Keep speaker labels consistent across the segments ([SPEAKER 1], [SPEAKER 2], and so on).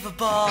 [SPEAKER 1] unbelievable.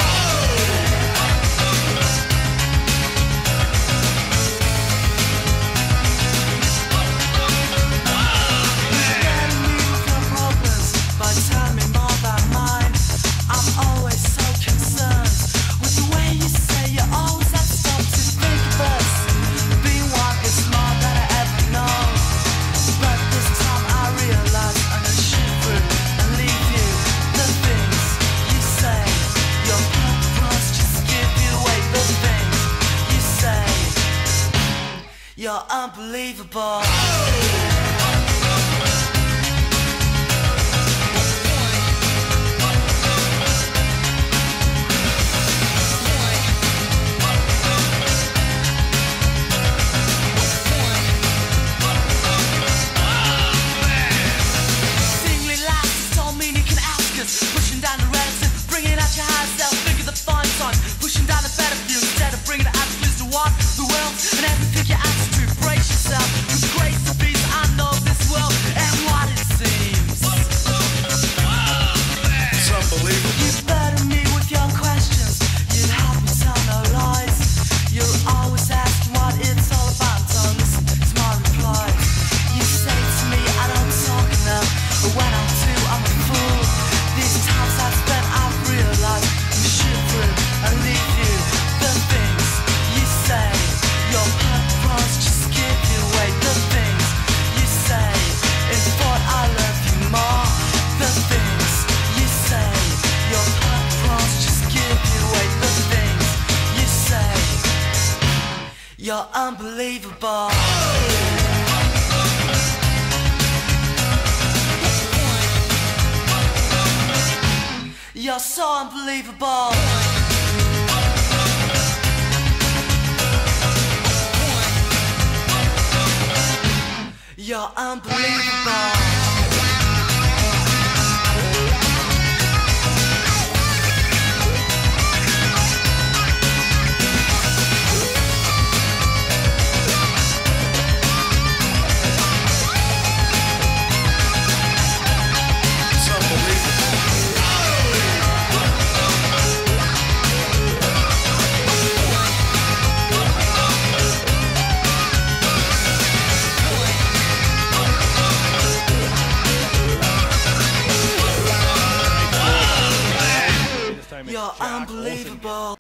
[SPEAKER 1] You're unbelievable. Singly laughs, don't mean you can ask us. Pushing down the relative, bringing out your high self. Think of the fine sign, pushing down the better view instead of bringing the absolutes to what the world and every pick your attitude. Brace yourself, with grace and peace. I know this world and what it seems.
[SPEAKER 2] It's unbelievable.
[SPEAKER 1] You better me with your questions. You help me tell no lies. You're always asking what it's all about. Don't listen to my replies. You say to me I don't talk enough, but when I do I'm a fool. These times I've spent I've realized you shoot through and leave you. The things you say, your purpose just give you away. The things you say, in thought I love you more. The things you say, your purpose just give you away. The things you say, you're unbelievable. You're so unbelievable. You're unbelievable. You're unbelievable.